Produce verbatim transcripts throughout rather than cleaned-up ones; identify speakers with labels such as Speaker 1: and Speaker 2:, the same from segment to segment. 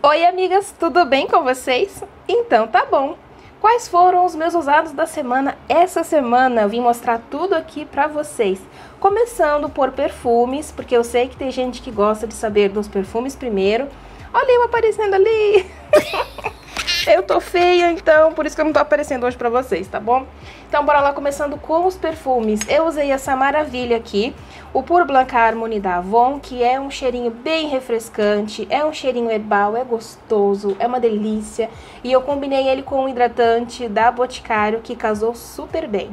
Speaker 1: Oi, amigas, tudo bem com vocês? Então tá bom. Quais foram os meus usados da semana? Essa semana eu vim mostrar tudo aqui pra vocês. Começando por perfumes, porque eu sei que tem gente que gosta de saber dos perfumes primeiro. Olha eu aparecendo ali! Eu tô feia, então, por isso que eu não tô aparecendo hoje pra vocês, tá bom? Então, bora lá, começando com os perfumes. Eu usei essa maravilha aqui, o Pur Blanc Harmony da Avon, que é um cheirinho bem refrescante, é um cheirinho herbal, é gostoso, é uma delícia. E eu combinei ele com um hidratante da Boticário, que casou super bem.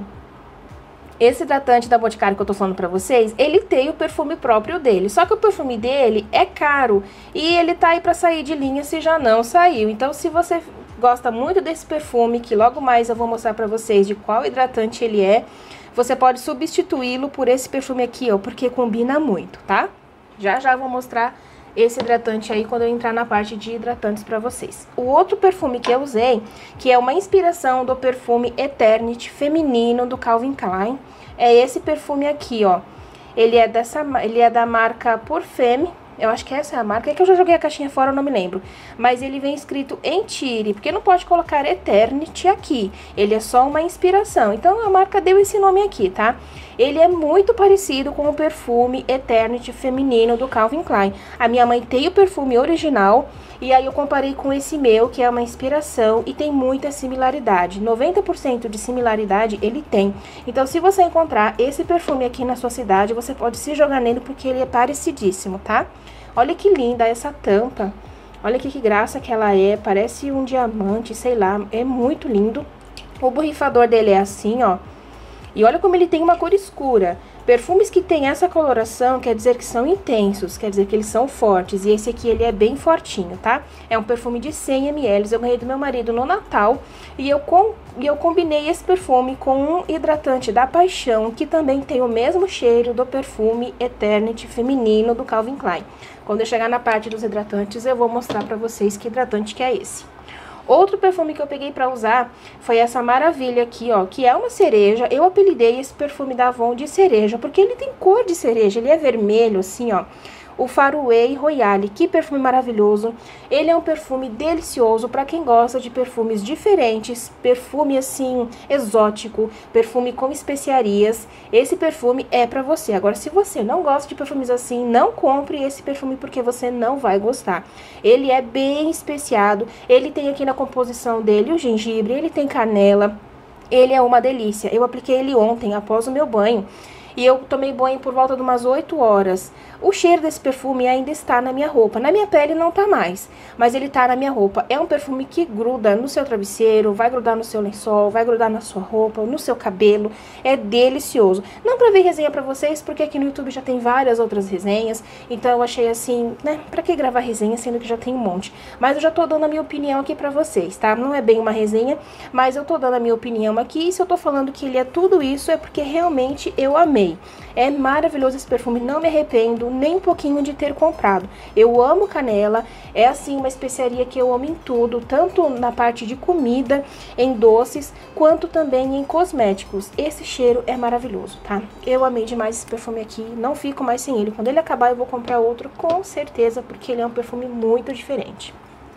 Speaker 1: Esse hidratante da Boticário que eu tô falando pra vocês, ele tem o perfume próprio dele. Só que o perfume dele é caro e ele tá aí pra sair de linha se já não saiu. Então, se você gosta muito desse perfume, que logo mais eu vou mostrar pra vocês de qual hidratante ele é, você pode substituí-lo por esse perfume aqui, ó, porque combina muito, tá? Já já vou mostrar esse hidratante aí quando eu entrar na parte de hidratantes pra vocês. O outro perfume que eu usei, que é uma inspiração do perfume Eternity feminino do Calvin Klein, é esse perfume aqui, ó. Ele é, dessa, ele é da marca Parfum. Eu acho que essa é a marca, é que eu já joguei a caixinha fora, eu não me lembro. Mas ele vem escrito em tire, porque não pode colocar Eternity aqui. Ele é só uma inspiração. Então a marca deu esse nome aqui, tá? Ele é muito parecido com o perfume Eternity feminino do Calvin Klein. A minha mãe tem o perfume original e aí eu comparei com esse meu, que é uma inspiração e tem muita similaridade. noventa por cento de similaridade ele tem. Então se você encontrar esse perfume aqui na sua cidade, você pode se jogar nele porque ele é parecidíssimo, tá? Olha que linda essa tampa. Olha que, que graça que ela é. Parece um diamante, sei lá. É muito lindo. O borrifador dele é assim, ó. E olha como ele tem uma cor escura. Perfumes que tem essa coloração quer dizer que são intensos, quer dizer que eles são fortes. E esse aqui, ele é bem fortinho, tá? É um perfume de cem mililitros. Eu ganhei do meu marido no Natal. E eu, com, e eu combinei esse perfume com um hidratante da Paixão, que também tem o mesmo cheiro do perfume Eternity feminino do Calvin Klein. Quando eu chegar na parte dos hidratantes, eu vou mostrar pra vocês que hidratante que é esse. Outro perfume que eu peguei pra usar foi essa maravilha aqui, ó, que é uma cereja. Eu apelidei esse perfume da Avon de cereja, porque ele tem cor de cereja, ele é vermelho assim, ó. O Faraway Royale, que perfume maravilhoso. Ele é um perfume delicioso para quem gosta de perfumes diferentes, perfume assim, exótico, perfume com especiarias. Esse perfume é para você. Agora, se você não gosta de perfumes assim, não compre esse perfume porque você não vai gostar. Ele é bem especiado, ele tem aqui na composição dele o gengibre, ele tem canela, ele é uma delícia. Eu apliquei ele ontem, após o meu banho. E eu tomei banho por volta de umas oito horas. O cheiro desse perfume ainda está na minha roupa. Na minha pele não tá mais, mas ele tá na minha roupa. É um perfume que gruda no seu travesseiro, vai grudar no seu lençol, vai grudar na sua roupa, no seu cabelo. É delicioso. Não pra ver resenha pra vocês, porque aqui no YouTube já tem várias outras resenhas. Então eu achei assim, né, pra que gravar resenha, sendo que já tem um monte. Mas eu já tô dando a minha opinião aqui pra vocês, tá? Não é bem uma resenha, mas eu tô dando a minha opinião aqui. E se eu tô falando que ele é tudo isso, é porque realmente eu amei. É maravilhoso esse perfume, não me arrependo nem um pouquinho de ter comprado. Eu amo canela, é assim uma especiaria que eu amo em tudo, tanto na parte de comida, em doces, quanto também em cosméticos. Esse cheiro é maravilhoso, tá? Eu amei demais esse perfume aqui, não fico mais sem ele. Quando ele acabar eu vou comprar outro com certeza, porque ele é um perfume muito diferente.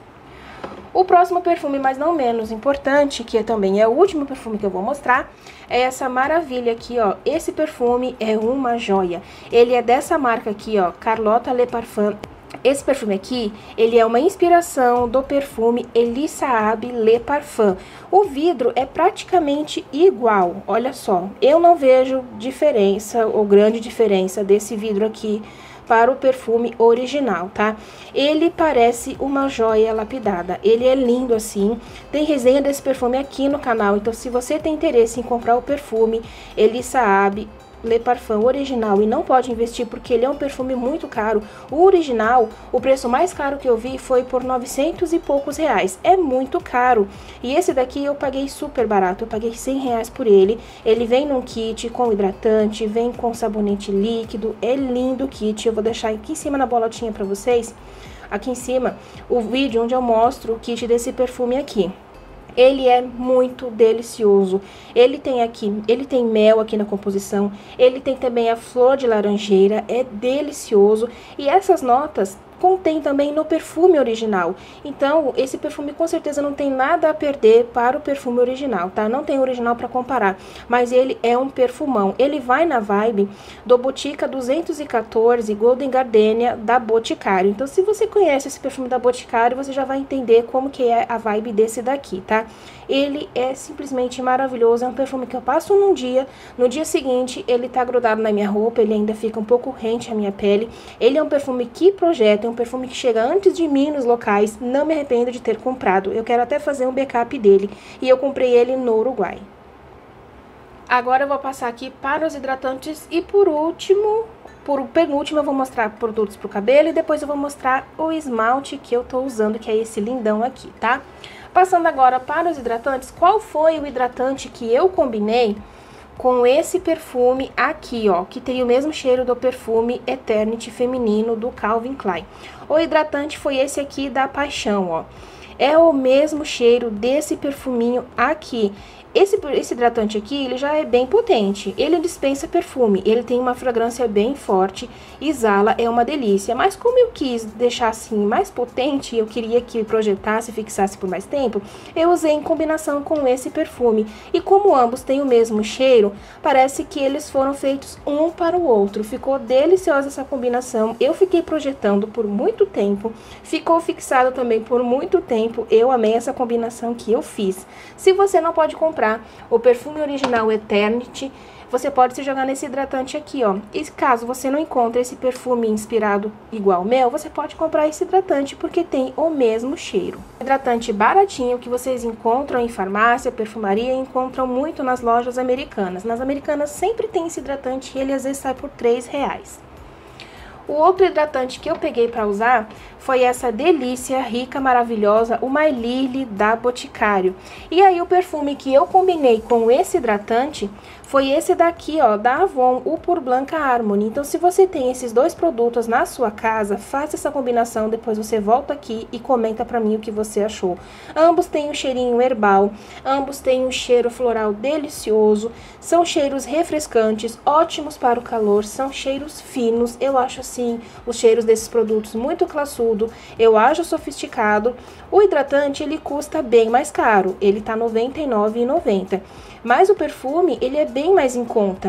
Speaker 1: O próximo perfume, mas não menos importante, que também é o último perfume que eu vou mostrar, é essa maravilha aqui, ó. Esse perfume é uma joia. Ele é dessa marca aqui, ó, Carlotta Le Parfum. Esse perfume aqui, ele é uma inspiração do perfume Elie Saab Le Parfum. O vidro é praticamente igual, olha só. Eu não vejo diferença, ou grande diferença desse vidro aqui para o perfume original, tá? Ele parece uma joia lapidada, ele é lindo assim. Tem resenha desse perfume aqui no canal, então se você tem interesse em comprar o perfume Elie Saab Le Parfum original e não pode investir porque ele é um perfume muito caro, o original, o preço mais caro que eu vi foi por novecentos e poucos reais. É muito caro. E esse daqui eu paguei super barato, eu paguei cem reais por ele. Ele vem num kit com hidratante, vem com sabonete líquido, é lindo o kit. Eu vou deixar aqui em cima na bolotinha pra vocês, aqui em cima, o vídeo onde eu mostro o kit desse perfume aqui. Ele é muito delicioso. Ele tem aqui, ele tem mel aqui na composição. Ele tem também a flor de laranjeira. É delicioso. E essas notas contém também no perfume original. Então, esse perfume com certeza não tem nada a perder para o perfume original, tá? Não tem original para comparar, mas ele é um perfumão. Ele vai na vibe do Botica duzentos e quatorze Golden Gardenia da Boticário. Então, se você conhece esse perfume da Boticário, você já vai entender como que é a vibe desse daqui, tá? Ele é simplesmente maravilhoso, é um perfume que eu passo num dia, no dia seguinte ele tá grudado na minha roupa, ele ainda fica um pouco rente à minha pele. Ele é um perfume que projeta, é um perfume que chega antes de mim nos locais, não me arrependo de ter comprado. Eu quero até fazer um backup dele, e eu comprei ele no Uruguai. Agora eu vou passar aqui para os hidratantes e por último, por penúltimo eu vou mostrar produtos pro cabelo e depois eu vou mostrar o esmalte que eu tô usando, que é esse lindão aqui, tá? Passando agora para os hidratantes, qual foi o hidratante que eu combinei com esse perfume aqui, ó, que tem o mesmo cheiro do perfume Eternity feminino do Calvin Klein. O hidratante foi esse aqui da Paixão, ó. É o mesmo cheiro desse perfuminho aqui. Esse, esse hidratante aqui, ele já é bem potente, ele dispensa perfume, ele tem uma fragrância bem forte, exala, é uma delícia. Mas como eu quis deixar assim mais potente, eu queria que projetasse, fixasse por mais tempo, eu usei em combinação com esse perfume. E como ambos têm o mesmo cheiro, parece que eles foram feitos um para o outro. Ficou deliciosa essa combinação, eu fiquei projetando por muito tempo, ficou fixado também por muito tempo, eu amei essa combinação que eu fiz. Se você não pode comprar o perfume original Eternity, você pode se jogar nesse hidratante aqui, ó. E caso você não encontre esse perfume inspirado igual o meu, você pode comprar esse hidratante porque tem o mesmo cheiro. Hidratante baratinho que vocês encontram em farmácia, perfumaria, e encontram muito nas lojas americanas. Nas americanas sempre tem esse hidratante e ele às vezes sai por três reais. O outro hidratante que eu peguei para usar foi essa delícia, rica, maravilhosa, o My Lily da Boticário. E aí o perfume que eu combinei com esse hidratante foi esse daqui, ó, da Avon, o Pur Blanca Harmony. Então, se você tem esses dois produtos na sua casa, faça essa combinação, depois você volta aqui e comenta pra mim o que você achou. Ambos têm um cheirinho herbal, ambos têm um cheiro floral delicioso, são cheiros refrescantes, ótimos para o calor, são cheiros finos. Eu acho, assim, os cheiros desses produtos muito classudo, eu acho sofisticado. O hidratante, ele custa bem mais caro, ele tá noventa e nove reais e noventa centavos. Mas o perfume, ele é bem mais em conta.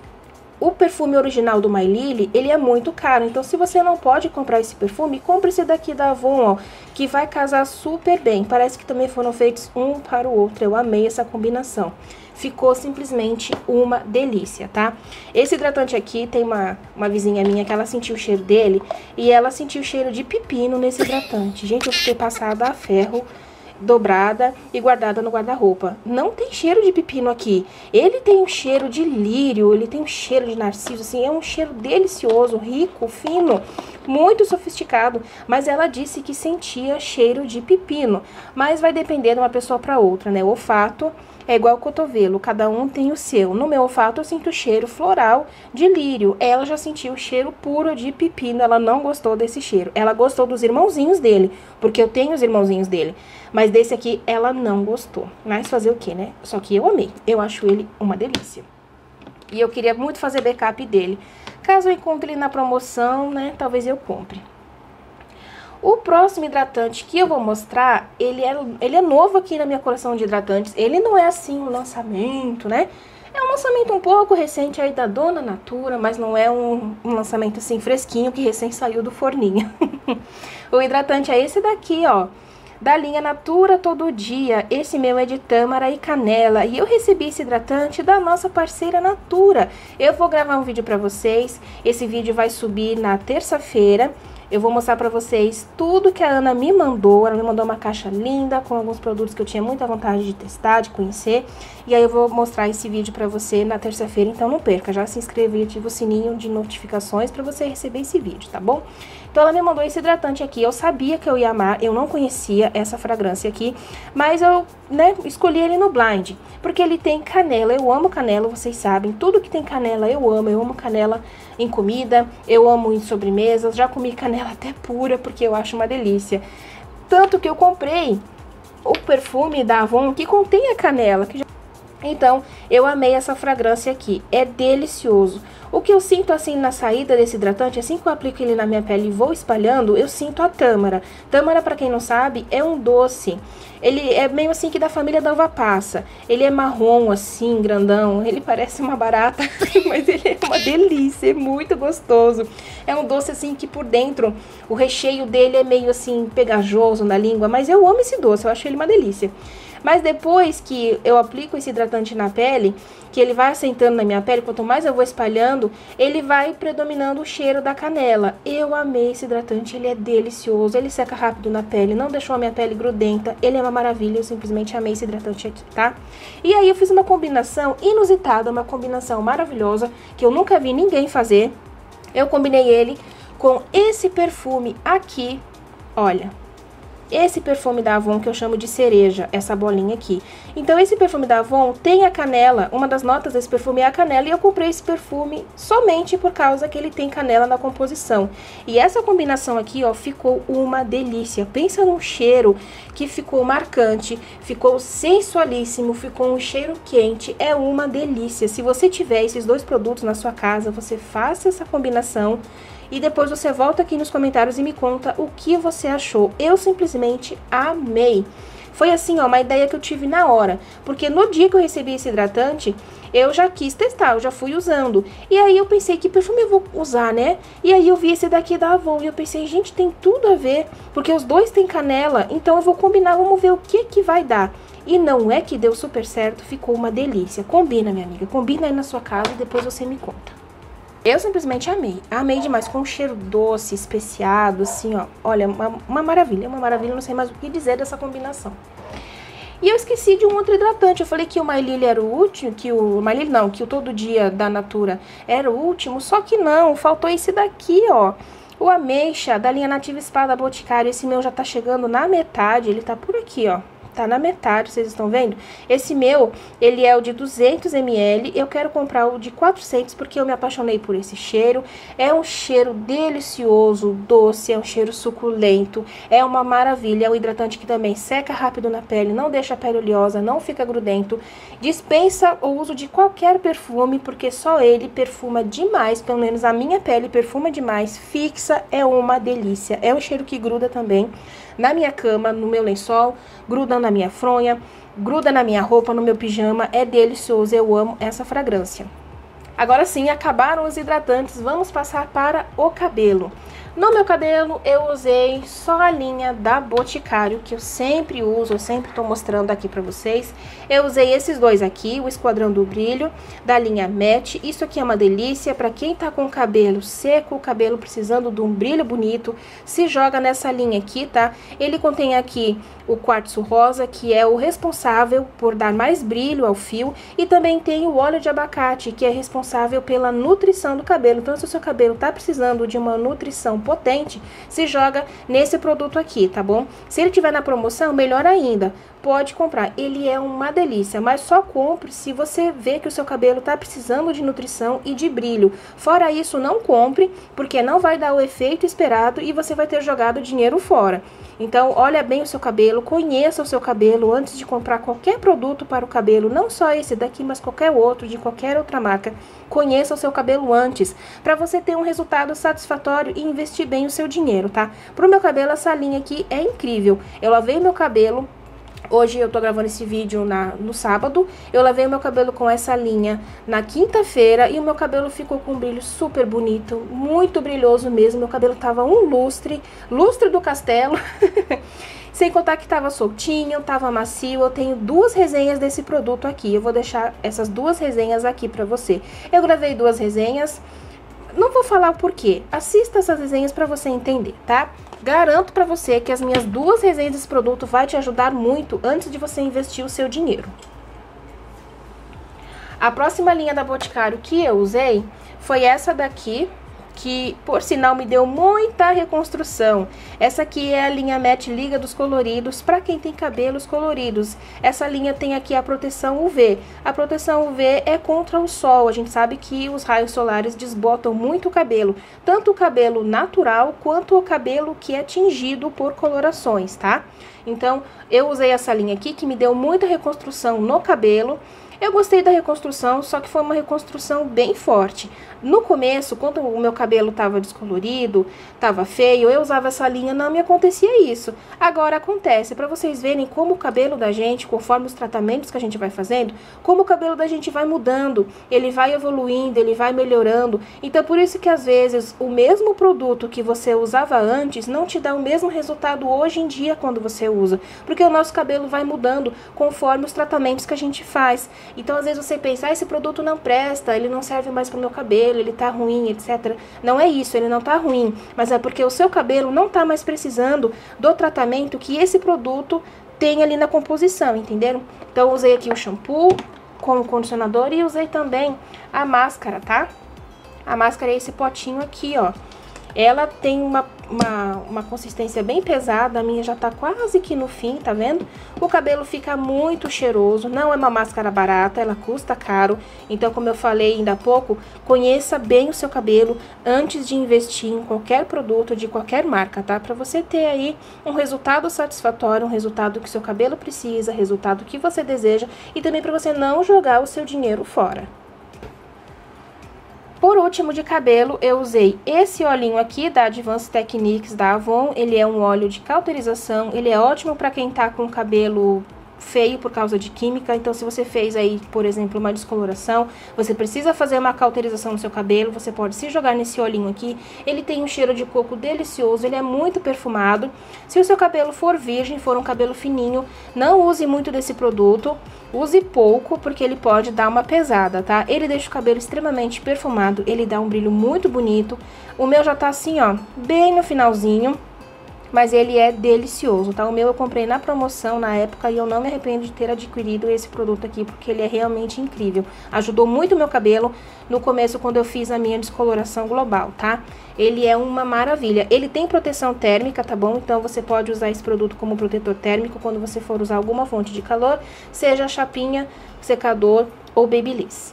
Speaker 1: O perfume original do My Lily, ele é muito caro. Então, se você não pode comprar esse perfume, compre esse daqui da Avon, ó, que vai casar super bem. Parece que também foram feitos um para o outro. Eu amei essa combinação. Ficou simplesmente uma delícia, tá? Esse hidratante aqui, tem uma, uma vizinha minha que ela sentiu o cheiro dele e ela sentiu o cheiro de pepino nesse hidratante. Gente, eu fiquei passada a ferro, dobrada e guardada no guarda-roupa. Não tem cheiro de pepino aqui. Ele tem um cheiro de lírio, ele tem um cheiro de narciso, assim, é um cheiro delicioso, rico, fino, muito sofisticado. Mas ela disse que sentia cheiro de pepino. Mas vai depender de uma pessoa para outra, né? O olfato é igual ao cotovelo, cada um tem o seu. No meu olfato eu sinto cheiro floral de lírio. Ela já sentiu o cheiro puro de pepino, ela não gostou desse cheiro. Ela gostou dos irmãozinhos dele, porque eu tenho os irmãozinhos dele. Mas desse aqui ela não gostou. Mas fazer o que, né? Só que eu amei, eu acho ele uma delícia. E eu queria muito fazer backup dele. Caso eu encontre ele na promoção, né, talvez eu compre. O próximo hidratante que eu vou mostrar, ele é, ele é novo aqui na minha coleção de hidratantes. Ele não é assim um lançamento, né? É um lançamento um pouco recente aí da Dona Natura, mas não é um, um lançamento assim fresquinho que recém saiu do forninho. O hidratante é esse daqui, ó, da linha Natura Todo Dia. Esse meu é de tâmara e canela. E eu recebi esse hidratante da nossa parceira Natura. Eu vou gravar um vídeo pra vocês. Esse vídeo vai subir na terça-feira. Eu vou mostrar pra vocês tudo que a Ana me mandou. Ela me mandou uma caixa linda com alguns produtos que eu tinha muita vontade de testar, de conhecer. E aí eu vou mostrar esse vídeo pra você na terça-feira, então não perca. Já se inscreva e ativa o sininho de notificações pra você receber esse vídeo, tá bom? Então ela me mandou esse hidratante aqui. Eu sabia que eu ia amar, eu não conhecia essa fragrância aqui, mas eu, né, escolhi ele no blind, porque ele tem canela. Eu amo canela, vocês sabem. Tudo que tem canela eu amo. Eu amo canela em comida, eu amo em sobremesas. Já comi canela até pura, porque eu acho uma delícia. Tanto que eu comprei o perfume da Avon que contém a canela, que já Então, eu amei essa fragrância aqui, é delicioso. O que eu sinto assim na saída desse hidratante, assim que eu aplico ele na minha pele e vou espalhando, eu sinto a tâmara. Tâmara, pra quem não sabe, é um doce. Ele é meio assim que da família da uva passa. Ele é marrom assim, grandão, ele parece uma barata, mas ele é uma delícia, é muito gostoso. É um doce assim que por dentro, o recheio dele é meio assim pegajoso na língua, mas eu amo esse doce, eu acho ele uma delícia. Mas depois que eu aplico esse hidratante na pele, que ele vai assentando na minha pele, quanto mais eu vou espalhando, ele vai predominando o cheiro da canela. Eu amei esse hidratante, ele é delicioso, ele seca rápido na pele, não deixou a minha pele grudenta, ele é uma maravilha, eu simplesmente amei esse hidratante aqui, tá? E aí eu fiz uma combinação inusitada, uma combinação maravilhosa, que eu nunca vi ninguém fazer. Eu combinei ele com esse perfume aqui, olha. Esse perfume da Avon que eu chamo de cereja, essa bolinha aqui. Então esse perfume da Avon tem a canela, uma das notas desse perfume é a canela, e eu comprei esse perfume somente por causa que ele tem canela na composição. E essa combinação aqui, ó, ficou uma delícia. Pensa num cheiro que ficou marcante, ficou sensualíssimo, ficou um cheiro quente, é uma delícia. Se você tiver esses dois produtos na sua casa, você faça essa combinação. E depois você volta aqui nos comentários e me conta o que você achou. Eu simplesmente amei. Foi assim, ó, uma ideia que eu tive na hora. Porque no dia que eu recebi esse hidratante, eu já quis testar, eu já fui usando. E aí eu pensei, que perfume eu vou usar, né? E aí eu vi esse daqui da Avon e eu pensei, gente, tem tudo a ver. Porque os dois têm canela, então eu vou combinar, vamos ver o que que vai dar. E não é que deu super certo, ficou uma delícia. Combina, minha amiga, combina aí na sua casa e depois você me conta. Eu simplesmente amei, amei demais, com um cheiro doce, especiado, assim, ó, olha, uma, uma maravilha, uma maravilha, não sei mais o que dizer dessa combinação. E eu esqueci de um outro hidratante, eu falei que o My Lily era o último, que o My Lily não, que o Todo Dia da Natura era o último, só que não, faltou esse daqui, ó, o Ameixa, da linha Nativa Spa Boticário. Esse meu já tá chegando na metade, ele tá por aqui, ó. Tá na metade, vocês estão vendo? Esse meu, ele é o de duzentos mililitros, eu quero comprar o de quatrocentos porque eu me apaixonei por esse cheiro. É um cheiro delicioso, doce, é um cheiro suculento, é uma maravilha. É um hidratante que também seca rápido na pele, não deixa a pele oleosa, não fica grudento. Dispensa o uso de qualquer perfume, porque só ele perfuma demais, pelo menos a minha pele perfuma demais, fixa, é uma delícia. É um cheiro que gruda também na minha cama, no meu lençol, gruda na minha fronha, gruda na minha roupa, no meu pijama, é delicioso, eu amo essa fragrância. Agora sim, acabaram os hidratantes, vamos passar para o cabelo. No meu cabelo, eu usei só a linha da Boticário, que eu sempre uso, eu sempre tô mostrando aqui pra vocês. Eu usei esses dois aqui, o Esquadrão do Brilho, da linha Matte. Isso aqui é uma delícia pra quem tá com o cabelo seco, o cabelo precisando de um brilho bonito, se joga nessa linha aqui, tá? Ele contém aqui o quartzo rosa, que é o responsável por dar mais brilho ao fio, e também tem o óleo de abacate, que é responsável pela nutrição do cabelo. Então, se o seu cabelo tá precisando de uma nutrição potente, se joga nesse produto aqui, tá bom? Se ele tiver na promoção, melhor ainda, pode comprar. Ele é uma delícia, mas só compre se você vê que o seu cabelo tá precisando de nutrição e de brilho. Fora isso, não compre, porque não vai dar o efeito esperado e você vai ter jogado dinheiro fora. Então, olha bem o seu cabelo, conheça o seu cabelo antes de comprar qualquer produto para o cabelo, não só esse daqui, mas qualquer outro, de qualquer outra marca. Conheça o seu cabelo antes, para você ter um resultado satisfatório e investir bem o seu dinheiro, tá? Pro meu cabelo, essa linha aqui é incrível. Eu lavei meu cabelo. Hoje eu tô gravando esse vídeo na, no sábado, eu lavei o meu cabelo com essa linha na quinta-feira e o meu cabelo ficou com um brilho super bonito, muito brilhoso mesmo, meu cabelo tava um lustre, lustre do castelo, sem contar que tava soltinho, tava macio. Eu tenho duas resenhas desse produto aqui, eu vou deixar essas duas resenhas aqui pra você. Eu gravei duas resenhas, não vou falar o porquê, assista essas resenhas pra você entender, tá? Garanto pra você que as minhas duas resenhas desse produto vai te ajudar muito antes de você investir o seu dinheiro. A próxima linha da Boticário que eu usei foi essa daqui, que por sinal me deu muita reconstrução. Essa aqui é a linha Matte Liga dos Coloridos, para quem tem cabelos coloridos. Essa linha tem aqui a proteção U V. A proteção U V é contra o sol. A gente sabe que os raios solares desbotam muito o cabelo, tanto o cabelo natural quanto o cabelo que é tingido por colorações, tá? Então, eu usei essa linha aqui que me deu muita reconstrução no cabelo. Eu gostei da reconstrução, só que foi uma reconstrução bem forte. No começo, quando o meu cabelo estava descolorido, estava feio, eu usava essa linha, não me acontecia isso. Agora acontece, para vocês verem como o cabelo da gente, conforme os tratamentos que a gente vai fazendo, como o cabelo da gente vai mudando, ele vai evoluindo, ele vai melhorando. Então, por isso que às vezes o mesmo produto que você usava antes não te dá o mesmo resultado hoje em dia quando você usa, porque o nosso cabelo vai mudando conforme os tratamentos que a gente faz. Então, às vezes você pensa, ah, esse produto não presta, ele não serve mais para o meu cabelo, ele tá ruim, etcétera. Não é isso, ele não tá ruim, mas é porque o seu cabelo não tá mais precisando do tratamento que esse produto tem ali na composição, entenderam? Então, eu usei aqui o shampoo com o condicionador e usei também a máscara, tá? A máscara é esse potinho aqui, ó. Ela tem uma, uma, uma consistência bem pesada, a minha já tá quase que no fim, tá vendo? O cabelo fica muito cheiroso, não é uma máscara barata, ela custa caro. Então, como eu falei ainda há pouco, conheça bem o seu cabelo antes de investir em qualquer produto de qualquer marca, tá? Pra você ter aí um resultado satisfatório, um resultado que o seu cabelo precisa, resultado que você deseja e também pra você não jogar o seu dinheiro fora. Por último, de cabelo, eu usei esse olhinho aqui da Advanced Techniques da Avon. Ele é um óleo de cauterização, ele é ótimo para quem tá com cabelo feio por causa de química. Então, se você fez aí, por exemplo, uma descoloração, você precisa fazer uma cauterização no seu cabelo, você pode se jogar nesse olhinho aqui. Ele tem um cheiro de coco delicioso, ele é muito perfumado. Se o seu cabelo for virgem, for um cabelo fininho, não use muito desse produto. Use pouco, porque ele pode dar uma pesada, tá? Ele deixa o cabelo extremamente perfumado, ele dá um brilho muito bonito. O meu já tá assim, ó, bem no finalzinho, mas ele é delicioso, tá? O meu eu comprei na promoção na época e eu não me arrependo de ter adquirido esse produto aqui, porque ele é realmente incrível. Ajudou muito o meu cabelo no começo, quando eu fiz a minha descoloração global, tá? Ele é uma maravilha. Ele tem proteção térmica, tá bom? Então, você pode usar esse produto como protetor térmico quando você for usar alguma fonte de calor, seja chapinha, secador ou babyliss.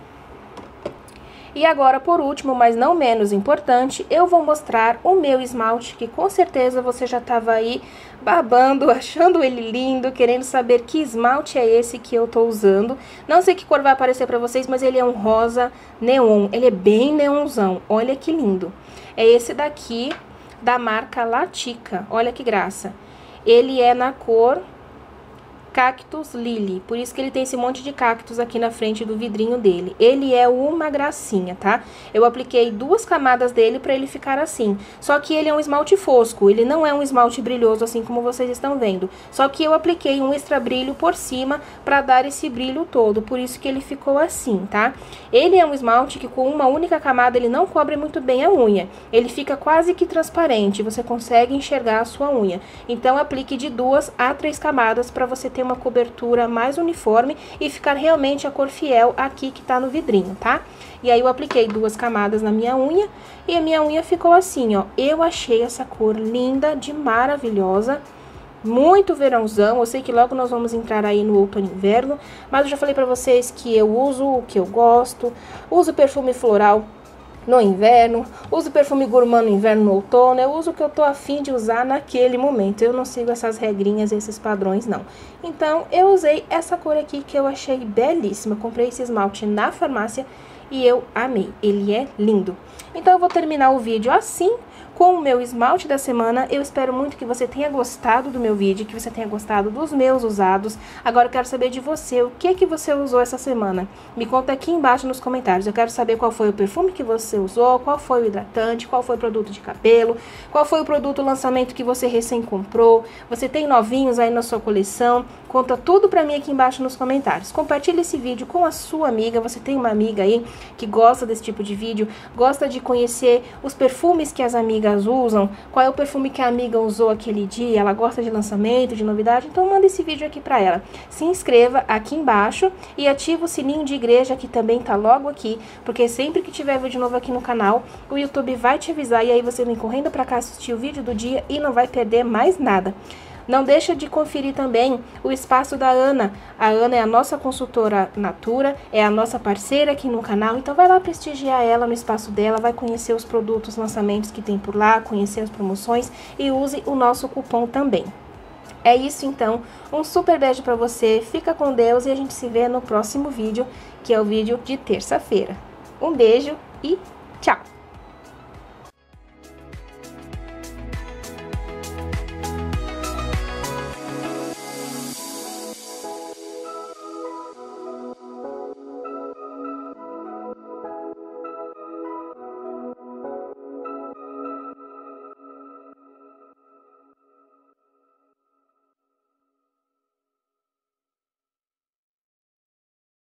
Speaker 1: E agora, por último, mas não menos importante, eu vou mostrar o meu esmalte, que com certeza você já estava aí babando, achando ele lindo, querendo saber que esmalte é esse que eu tô usando. Não sei que cor vai aparecer pra vocês, mas ele é um rosa neon, ele é bem neonzão, olha que lindo. É esse daqui, da marca Latica, olha que graça. Ele é na cor Cactus Lily, por isso que ele tem esse monte de cactos aqui na frente do vidrinho dele. Ele é uma gracinha, tá? Eu apliquei duas camadas dele pra ele ficar assim. Só que ele é um esmalte fosco, ele não é um esmalte brilhoso assim como vocês estão vendo. Só que eu apliquei um extra brilho por cima pra dar esse brilho todo, por isso que ele ficou assim, tá? Ele é um esmalte que com uma única camada ele não cobre muito bem a unha. Ele fica quase que transparente, você consegue enxergar a sua unha. Então aplique de duas a três camadas pra você ter uma cobertura mais uniforme e ficar realmente a cor fiel aqui que tá no vidrinho, tá? E aí eu apliquei duas camadas na minha unha e a minha unha ficou assim, ó. Eu achei essa cor linda, de maravilhosa, muito verãozão. Eu sei que logo nós vamos entrar aí no outono e inverno, mas eu já falei pra vocês que eu uso o que eu gosto, uso perfume floral no inverno, uso perfume gourmand no inverno, no outono, eu uso o que eu tô afim de usar naquele momento, eu não sigo essas regrinhas, esses padrões não. Então, eu usei essa cor aqui que eu achei belíssima, comprei esse esmalte na farmácia e eu amei, ele é lindo. Então, eu vou terminar o vídeo assim, com o meu esmalte da semana. Eu espero muito que você tenha gostado do meu vídeo, que você tenha gostado dos meus usados. Agora eu quero saber de você, o que que você usou essa semana? Me conta aqui embaixo nos comentários. Eu quero saber qual foi o perfume que você usou, qual foi o hidratante, qual foi o produto de cabelo, qual foi o produto lançamento que você recém comprou. Você tem novinhos aí na sua coleção? Conta tudo pra mim aqui embaixo nos comentários. Compartilhe esse vídeo com a sua amiga. Você tem uma amiga aí que gosta desse tipo de vídeo, gosta de conhecer os perfumes que as amigas usam, qual é o perfume que a amiga usou aquele dia, ela gosta de lançamento, de novidade, então manda esse vídeo aqui pra ela. Se inscreva aqui embaixo e ativa o sininho de igreja que também tá logo aqui, porque sempre que tiver vídeo novo aqui no canal, o YouTube vai te avisar e aí você vem correndo pra cá assistir o vídeo do dia e não vai perder mais nada. Não deixa de conferir também o espaço da Ana. A Ana é a nossa consultora Natura, é a nossa parceira aqui no canal, então vai lá prestigiar ela no espaço dela, vai conhecer os produtos, lançamentos que tem por lá, conhecer as promoções e use o nosso cupom também. É isso então, um super beijo pra você, fica com Deus e a gente se vê no próximo vídeo, que é o vídeo de terça-feira. Um beijo e tchau!